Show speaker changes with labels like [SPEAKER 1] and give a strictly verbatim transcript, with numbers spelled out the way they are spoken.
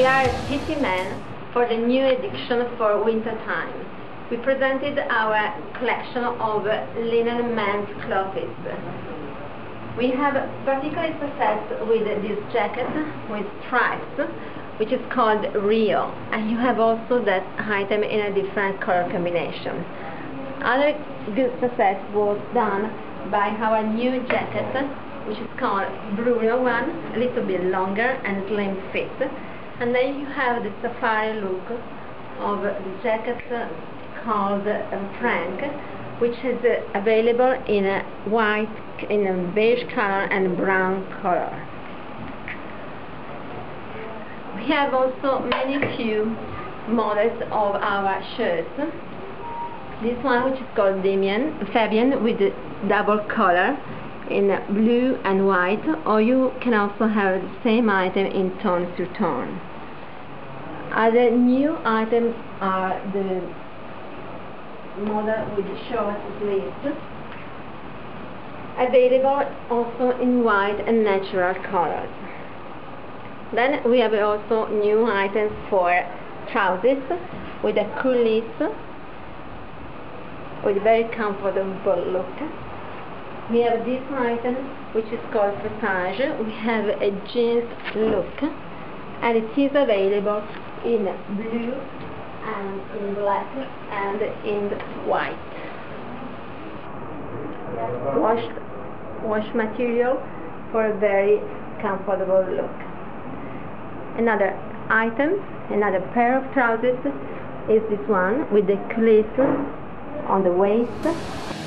[SPEAKER 1] We are P C Men for the new edition for winter time. We presented our collection of linen men's clothes. We have particularly success with this jacket with stripes, which is called Rio, and you have also that item in a different color combination. Other good success was done by our new jacket, which is called Bruno one, a little bit longer and slim fit. And then you have the safari look of the jacket called uh, Frank, which is uh, available in a white, in a beige color and brown color. We have also many few models of our shirts. This one, which is called Damien, Fabian, with the double collar in blue and white, or you can also have the same item in tone to tone. Other new items are the model with short sleeves, available also in white and natural colors. Then we have also new items for trousers with a coulisse, with a very comfortable look. We have this item, which is called Passage. We have a jeans look, and it is available in blue and in black and in white. Washed wash material for a very comfortable look. Another item, another pair of trousers is this one with the coulisse on the waist.